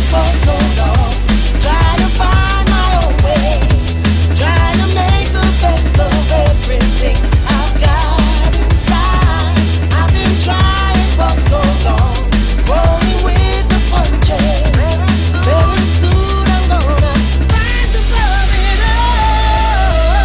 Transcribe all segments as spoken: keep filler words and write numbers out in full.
for so long, trying to find my own way, trying to make the best of everything I've got inside. I've been trying for so long, rolling with the punches. Very soon I'm gonna rise above it all.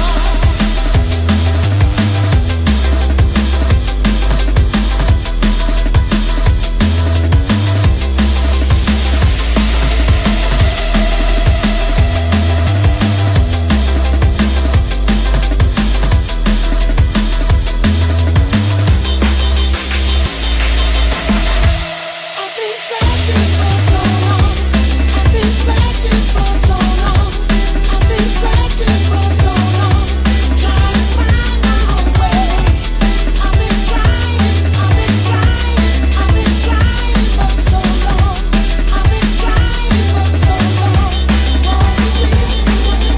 I've been searching for so long. I've been searching for so long. I've been searching for so long, trying to find my own way. I've been trying, I've been trying, I've been trying for so long. I've been trying for so long. Rolling with the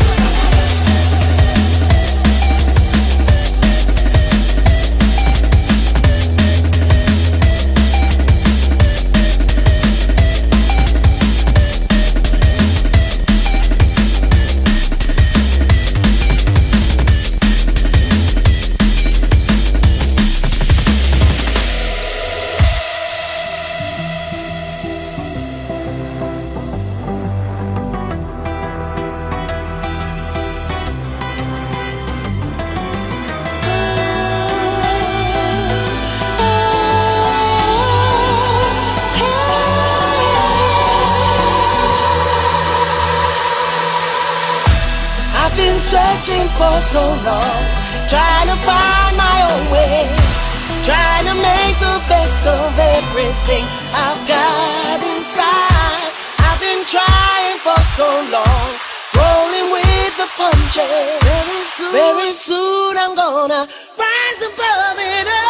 I've been searching for so long, trying to find my own way, trying to make the best of everything I've got inside. I've been trying for so long, rolling with the punches. Very soon I'm gonna rise above it all.